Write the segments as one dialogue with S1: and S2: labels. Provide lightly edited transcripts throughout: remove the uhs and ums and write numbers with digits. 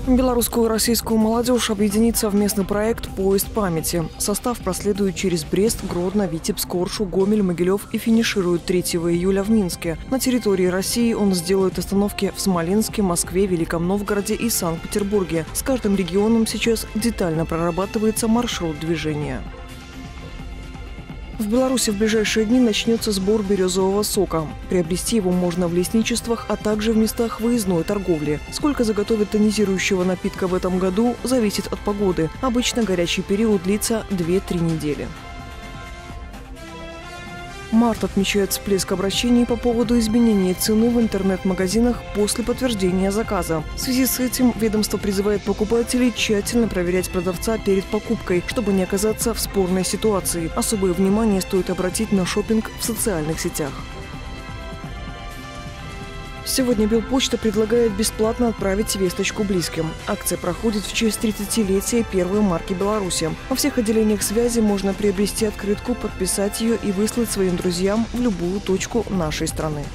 S1: Белорусскую и российскую молодежь объединит совместный проект «Поезд памяти». Состав проследует через Брест, Гродно, Витебск, Оршу, Гомель, Могилев и финиширует 3 июля в Минске. На территории России он сделает остановки в Смоленске, Москве, Великом Новгороде и Санкт-Петербурге. С каждым регионом сейчас детально прорабатывается маршрут движения. В Беларуси в ближайшие дни начнется сбор березового сока. Приобрести его можно в лесничествах, а также в местах выездной торговли. Сколько заготовят тонизирующего напитка в этом году, зависит от погоды. Обычно горячий период длится 2-3 недели. Март отмечает всплеск обращений по поводу изменения цены в интернет-магазинах после подтверждения заказа. В связи с этим ведомство призывает покупателей тщательно проверять продавца перед покупкой, чтобы не оказаться в спорной ситуации. Особое внимание стоит обратить на шопинг в социальных сетях. Сегодня Белпочта предлагает бесплатно отправить весточку близким. Акция проходит в честь 30-летия первой марки Беларуси. Во всех отделениях связи можно приобрести открытку, подписать ее и выслать своим друзьям в любую точку нашей страны.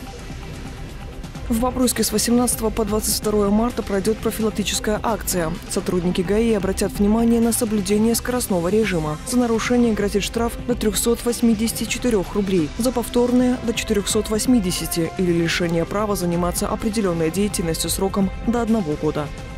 S1: В Бобруйске с 18 по 22 марта пройдет профилактическая акция. Сотрудники ГАИ обратят внимание на соблюдение скоростного режима. За нарушение грозит штраф до 384 рублей, за повторное – до 480 или лишение права заниматься определенной деятельностью сроком до 1 года.